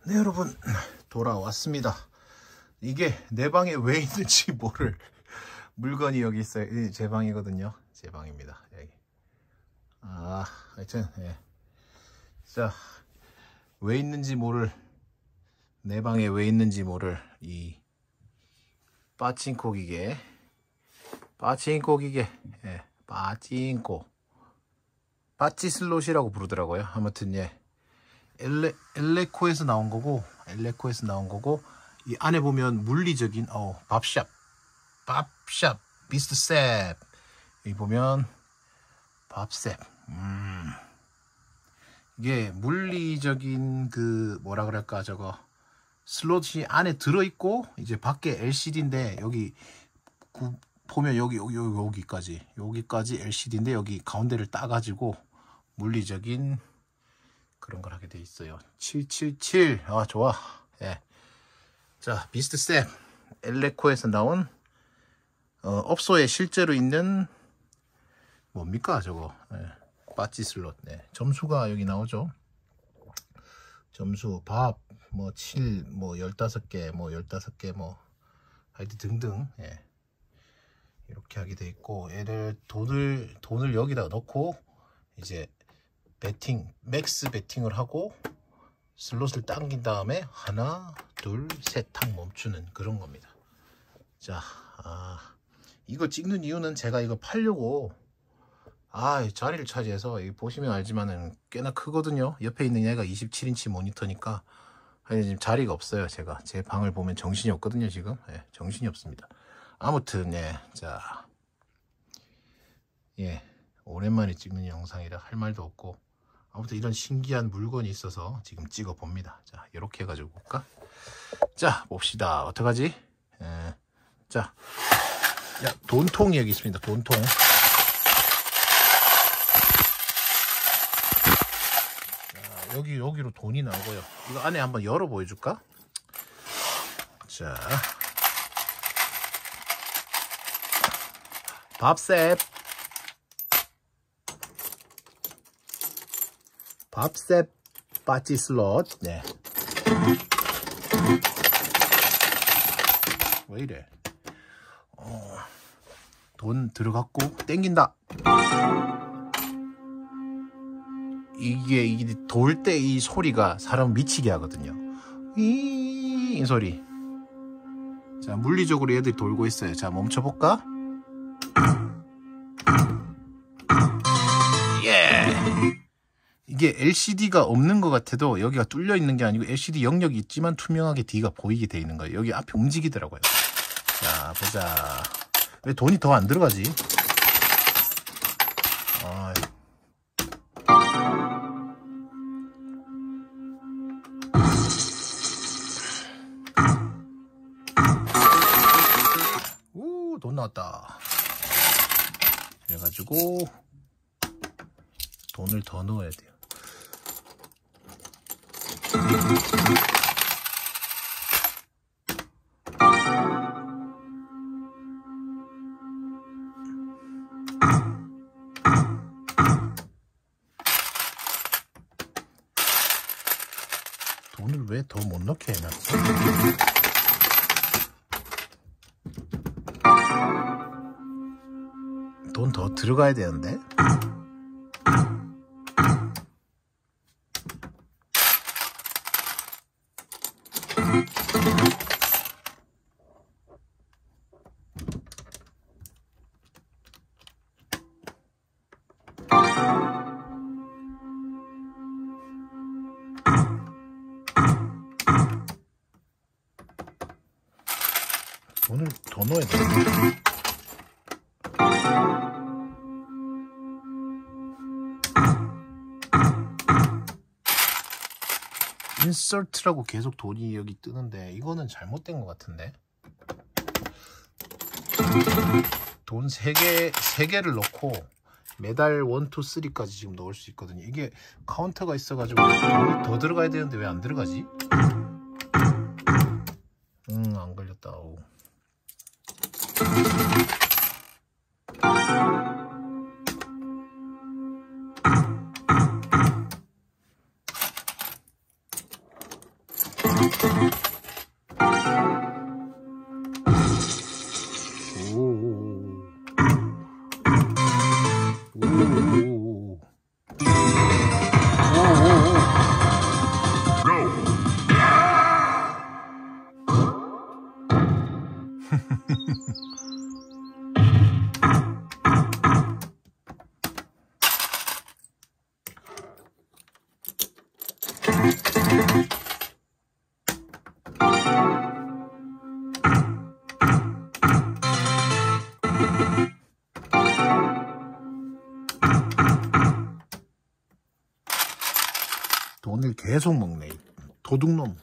네, 여러분, 돌아왔습니다. 이게 내 방에 왜 있는지 모를 물건이 여기 있어요. 제 방이거든요. 제 방입니다. 여기. 하여튼, 예. 자, 왜 있는지 모를, 내 방에 왜 있는지 모를 이 빠칭코 기계, 예, 빠찌슬롯이라고 부르더라고요. 아무튼, 예. 엘레코에서 나온 거고, 이 안에 보면 물리적인 밥샵 미스터 셉, 여기 보면 밥셉. 이게 물리적인 그 뭐라 그럴까, 저거 슬롯이 안에 들어있고, 이제 밖에 LCD인데 여기 보면 여기까지 LCD인데 여기 가운데를 따가지고 물리적인 그런 걸 하게 돼 있어요. 777. 좋아. 예. 자, 비스트 셉 엘레코에서 나온 업소에 실제로 있는 뭡니까 저거? 예. 빠찌 슬롯. 네. 점수가 여기 나오죠. 점수 밥 뭐 7, 뭐 15개, 뭐 하여튼 등등. 예. 이렇게 하게 돼 있고, 얘를 돈을 여기다 넣고 이제 맥스 배팅을 하고 슬롯을 당긴 다음에 하나, 둘, 셋 탁 멈추는 그런 겁니다. 자, 이거 찍는 이유는 제가 이거 팔려고 자리를 차지해서, 여기 보시면 알지만은 꽤나 크거든요. 옆에 있는 얘가 27인치 모니터니까 지금 자리가 없어요. 제가 제 방을 보면 정신이 없거든요. 지금 정신이 없습니다. 아무튼 자, 오랜만에 찍는 영상이라 할 말도 없고, 아무튼 이런 신기한 물건이 있어서 지금 찍어 봅니다. 자, 이렇게 해가지고 볼까? 자, 봅시다. 어떡하지? 자, 돈통이 여기 있습니다. 돈통. 자, 여기로 돈이 나오고요. 이거 안에 한번 열어 보여줄까? 자, 밥셉 빠찌 슬롯. 네. 왜 이래? 돈 들어갔고 땡긴다. 이게 돌 때 이 소리가 사람 미치게 하거든요. 이 소리. 자, 물리적으로 얘들이 돌고 있어요. 자, 멈춰볼까? 이게 LCD가 없는 것 같아도 여기가 뚫려 있는 게 아니고 LCD 영역이 있지만 투명하게 D가 보이게 돼 있는 거예요. 여기 앞에 움직이더라고요. 자, 보자. 왜 돈이 더 안 들어가지? 돈 나왔다. 그래가지고 돈을 더 넣어야 돼요. 돈을 왜 더 못 넣게 해놨어? 돈 더 들어가야 되는데? 돈을 더 넣어야 돼. 인서트라고 계속 돈이 여기 뜨는데 이거는 잘못된 것 같은데. 돈 3개를 넣고 메달 1, 2, 3까지 지금 넣을 수 있거든요. 이게 카운터가 있어가지고 돈이 더 들어가야 되는데 왜 안 들어가지? 안 걸렸다. 돈을 계속 먹네, 도둑놈.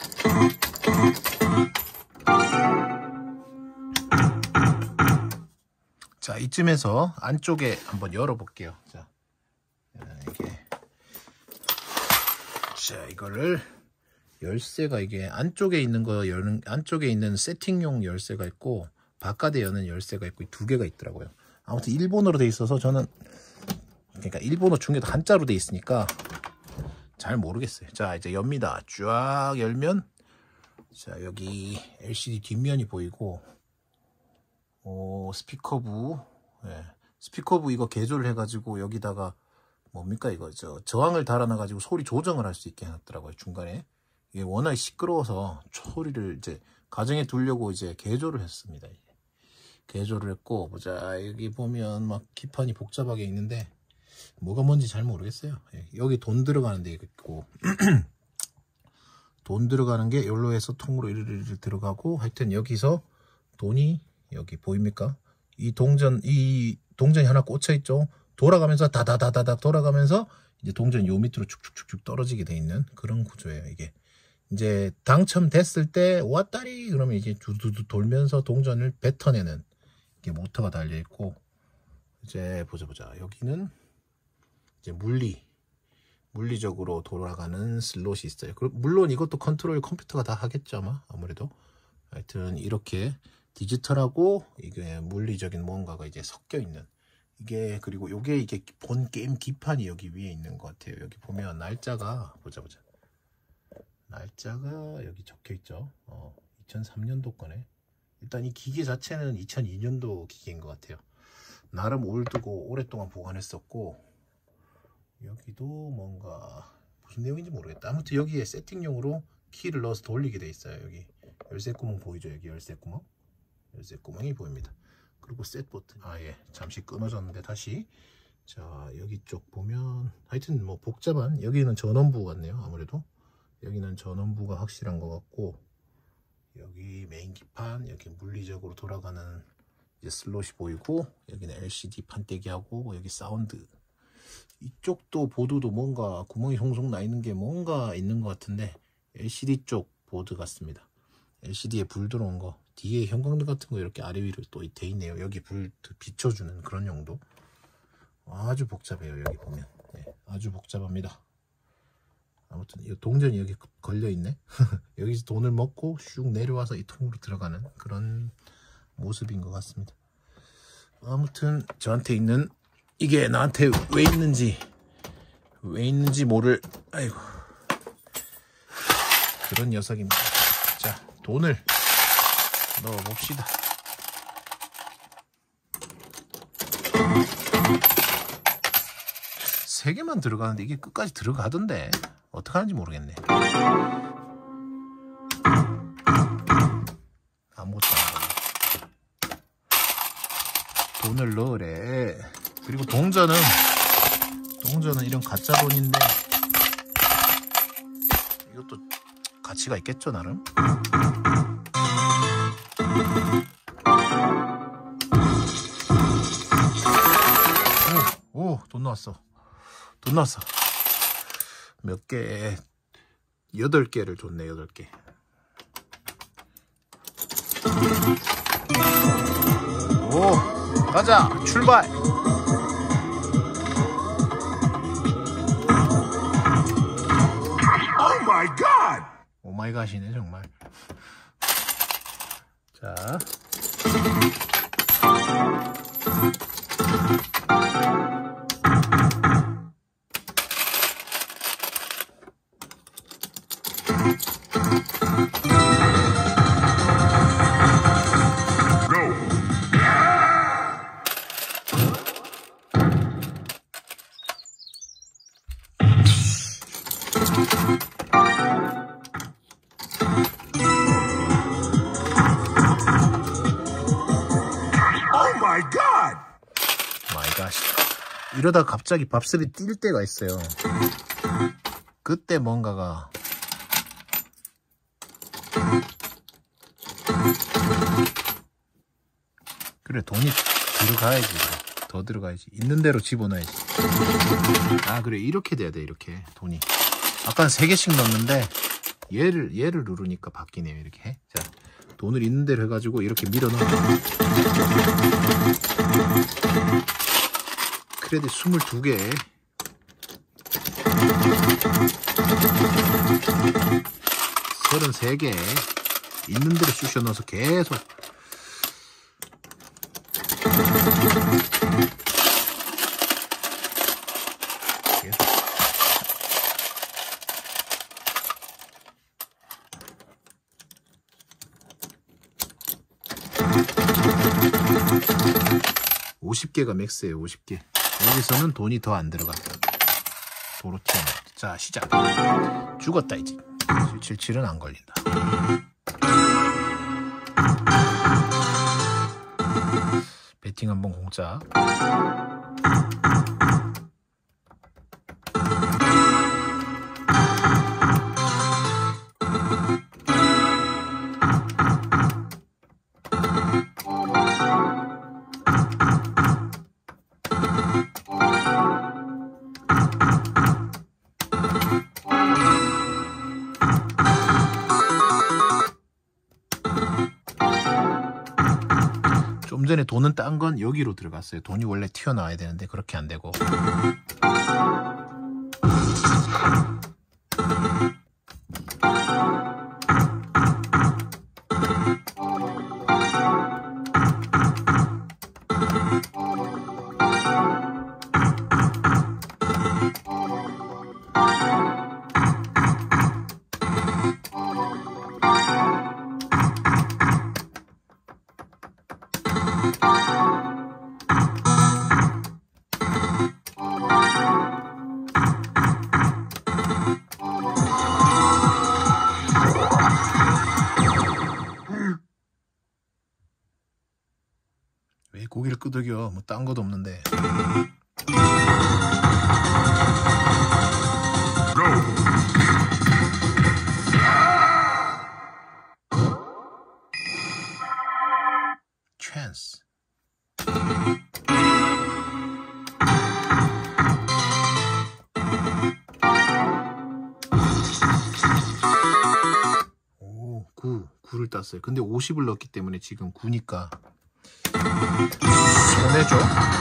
자, 이쯤에서 안쪽에 한번 열어볼게요. 자, 이거를 열쇠가 이게 안쪽에 있는 거 안쪽에 있는 세팅용 열쇠가 있고 바깥에 여는 열쇠가 있고 두 개가 있더라고요. 아무튼 일본어로 돼 있어서 저는 그러니까 일본어 중에도 한자로 돼 있으니까 잘 모르겠어요. 자, 이제 엽니다. 쫙 열면 자, 여기 LCD 뒷면이 보이고 스피커부, 예. 스피커부 이거 개조를 해가지고 여기다가 뭡니까 이거 저항을 달아놔가지고 소리 조정을 할 수 있게 해놨더라고요. 중간에 이게 워낙 시끄러워서 소리를 이제 가정에 두려고 이제 개조를 했습니다. 개조를 했고, 보자, 여기 보면 막 기판이 복잡하게 있는데 뭐가 뭔지 잘 모르겠어요. 여기 돈 들어가는 데 있고 돈 들어가는 게 여기로 해서 통으로 이르르 들어가고, 하여튼 여기서 돈이 여기 보입니까? 이 동전이 하나 꽂혀 있죠. 돌아가면서 다다다다닥 돌아가면서 이제 동전이 요 밑으로 축축축축 떨어지게 돼 있는 그런 구조예요. 이게 이제 당첨됐을 때 왔다리 그러면 이제 두두두 돌면서 동전을 뱉어내는 이게 모터가 달려 있고, 이제 보자 여기는 이제 물리적으로 돌아가는 슬롯이 있어요. 물론 이것도 컨트롤 컴퓨터가 다 하겠죠, 아무래도. 하여튼 이렇게 디지털하고 이게 물리적인 뭔가가 이제 섞여 있는 이게, 그리고 요게 이게 본 게임 기판이 여기 위에 있는 것 같아요. 여기 보면 날짜가 보자 날짜가 여기 적혀 있죠. 2003년도 거네. 일단 이 기계 자체는 2002년도 기계인 것 같아요. 나름 올드고 오랫동안 보관했었고, 여기도 뭔가 무슨 내용인지 모르겠다. 아무튼 여기에 세팅용으로 키를 넣어서 돌리게 돼 있어요. 여기 열쇠 구멍 보이죠? 여기 열쇠 구멍이 보입니다. 그리고 셋 버튼, 예, 잠시 끊어졌는데 다시. 자, 여기 쪽 보면 하여튼 뭐 복잡한, 여기는 전원부 같네요. 아무래도 여기는 전원부가 확실한 것 같고, 여기 메인 기판, 여기 물리적으로 돌아가는 이제 슬롯이 보이고, 여기는 LCD 판때기하고, 여기 사운드. 이쪽도 보드도 뭔가 구멍이 송송 나 있는 게 뭔가 있는 것 같은데 LCD 쪽 보드 같습니다. LCD에 불 들어온 거, 뒤에 형광등 같은 거 이렇게 아래 위로 또 돼 있네요. 여기 불 비춰주는 그런 용도. 아주 복잡해요. 여기 보면 아주 복잡합니다. 아무튼 이 동전이 여기 걸려 있네. 여기서 돈을 먹고 슉 내려와서 이 통으로 들어가는 그런 모습인 것 같습니다. 아무튼 저한테 있는 이게 나한테 왜 있는지 모를, 아이고, 그런 녀석입니다. 자, 돈을 넣어봅시다. 세 개만 들어가는데 이게 끝까지 들어가던데 어떡하는지 모르겠네. 아무것도 안 넣어. 돈을 넣으래. 그리고 동전은 이런 가짜 돈인데 이것도 가치가 있겠죠, 나름. 오, 돈 나왔어. 몇 개? 8개를 줬네, 8개. 오, 가자, 출발. 오마이갓이네 정말. 자, 마이 갓. 이러다 갑자기 밥슬이 뛸 때가 있어요. 그때 뭔가가 그래, 돈이 들어가야지. 더 들어가야지. 있는 대로 집어넣어야지. 아, 그래, 이렇게 돼야 돼. 이렇게 돈이. 아까는 3개씩 넣었는데 얘를 누르니까 바뀌네요. 이렇게. 자, 돈을 있는 대로 해가지고 이렇게 밀어넣어. 크레딧 22개. 33개. 있는 대로 쑤셔 넣어서 계속. 계속 50개가 맥스예요. 50개. 여기서는 돈이 더 안 들어가. 도로 튀어나와. 자, 시작. 죽었다 이제. 777은 안 걸린다. 배팅 한번 공짜. 좀 전에 돈은 딴 건 여기로 들어갔어요. 돈이 원래 튀어나와야 되는데 그렇게 안 되고. 왜 고기를 끄덕여? 뭐 딴 것도 없는데. 찬스. 오, 9를 땄어요. 근데 50을 넣었기 때문에 지금 9니까 손해죠.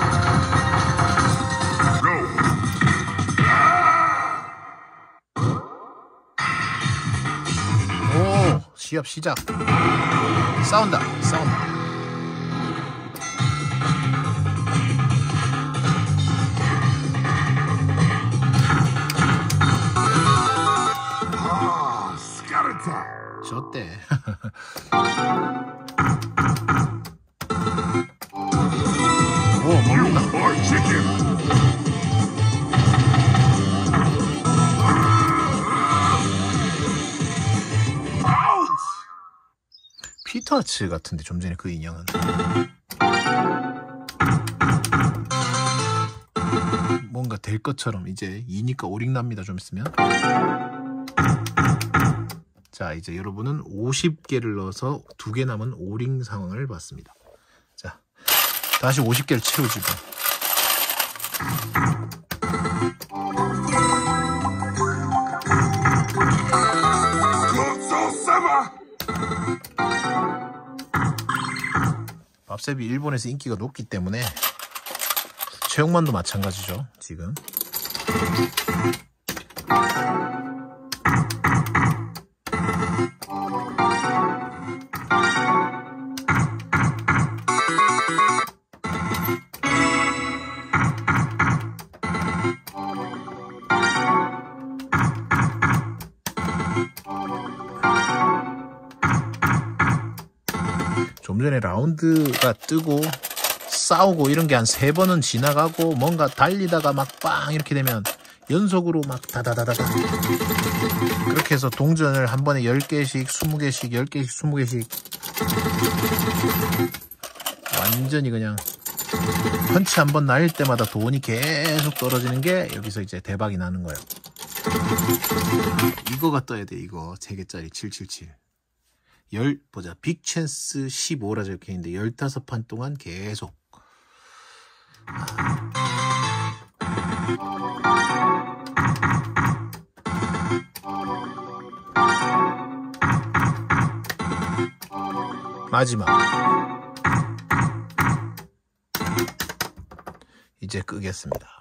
오, 시합 시작. 싸운다. 졌대. 오, 먹는다. 피터츠 같은데 좀 전에 그 인형은. 뭔가 될 것처럼 이제 2니까 오링 납니다. 좀 있으면. 자, 이제 여러분은 50개를 넣어서 2개 남은 오링 상황을 봤습니다. 자, 다시 50개를 채우지고. 밥셉이 일본에서 인기가 높기 때문에 체육만도 마찬가지죠. 지금 좀 전에 라운드가 뜨고 싸우고 이런 게 한 3번은 지나가고 뭔가 달리다가 막 빵 이렇게 되면 연속으로 막 다다다다다 그렇게 해서 동전을 한 번에 10개씩 20개씩 10개씩 20개씩 완전히 그냥 펀치 한 번 날릴 때마다 돈이 계속 떨어지는 게 여기서 이제 대박이 나는 거예요. 이거가 떠야 돼. 이거 3개짜리 777 보자. 빅챈스 15라 적혀있는데 15판 동안 계속 마지막 이제 끄겠습니다.